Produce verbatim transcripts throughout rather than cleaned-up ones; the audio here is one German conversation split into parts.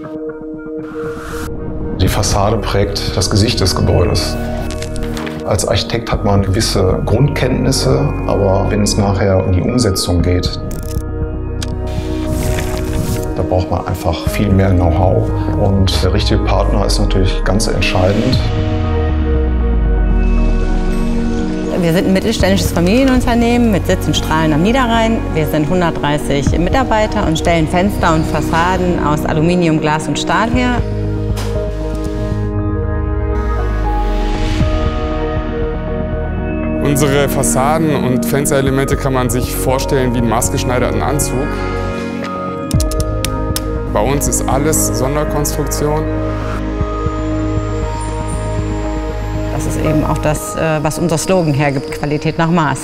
Die Fassade prägt das Gesicht des Gebäudes. Als Architekt hat man gewisse Grundkenntnisse, aber wenn es nachher um die Umsetzung geht, da braucht man einfach viel mehr Know-how. Und der richtige Partner ist natürlich ganz entscheidend. Wir sind ein mittelständisches Familienunternehmen mit Sitz in Strahlen am Niederrhein. Wir sind hundertdreißig Mitarbeiter und stellen Fenster und Fassaden aus Aluminium, Glas und Stahl her. Unsere Fassaden und Fensterelemente kann man sich vorstellen wie einen maßgeschneiderten Anzug. Bei uns ist alles Sonderkonstruktion. Das ist eben auch das, was unser Slogan hergibt, Qualität nach Maß.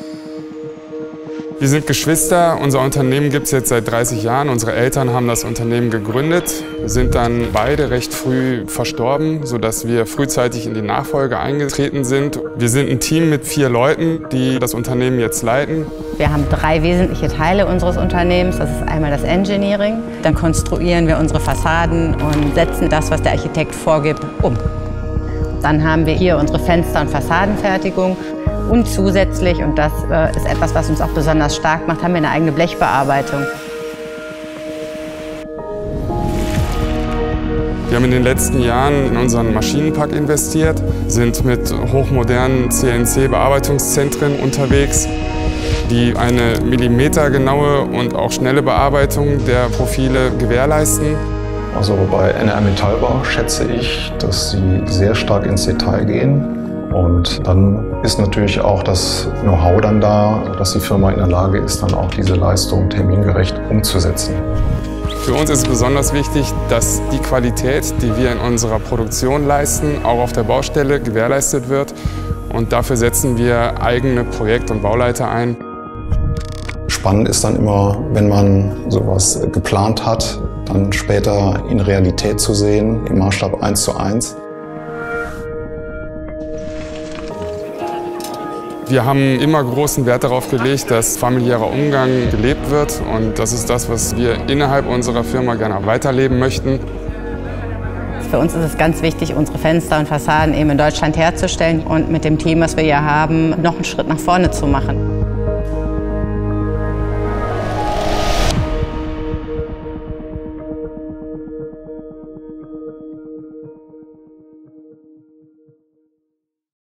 Wir sind Geschwister. Unser Unternehmen gibt es jetzt seit dreißig Jahren. Unsere Eltern haben das Unternehmen gegründet, sind dann beide recht früh verstorben, sodass wir frühzeitig in die Nachfolge eingetreten sind. Wir sind ein Team mit vier Leuten, die das Unternehmen jetzt leiten. Wir haben drei wesentliche Teile unseres Unternehmens. Das ist einmal das Engineering. Dann konstruieren wir unsere Fassaden und setzen das, was der Architekt vorgibt, um. Dann haben wir hier unsere Fenster- und Fassadenfertigung. Und zusätzlich, und das äh, ist etwas, was uns auch besonders stark macht, haben wir eine eigene Blechbearbeitung. Wir haben in den letzten Jahren in unseren Maschinenpark investiert, sind mit hochmodernen C N C-Bearbeitungszentren unterwegs, die eine millimetergenaue und auch schnelle Bearbeitung der Profile gewährleisten. Also bei N R Metallbau schätze ich, dass sie sehr stark ins Detail gehen. Und dann ist natürlich auch das Know-how dann da, dass die Firma in der Lage ist, dann auch diese Leistung termingerecht umzusetzen. Für uns ist es besonders wichtig, dass die Qualität, die wir in unserer Produktion leisten, auch auf der Baustelle gewährleistet wird. Und dafür setzen wir eigene Projekt- und Bauleiter ein. Spannend ist dann immer, wenn man sowas geplant hat, dann später in Realität zu sehen, im Maßstab eins zu eins. Wir haben immer großen Wert darauf gelegt, dass familiärer Umgang gelebt wird. Und das ist das, was wir innerhalb unserer Firma gerne weiterleben möchten. Für uns ist es ganz wichtig, unsere Fenster und Fassaden eben in Deutschland herzustellen und mit dem Team, was wir hier haben, noch einen Schritt nach vorne zu machen.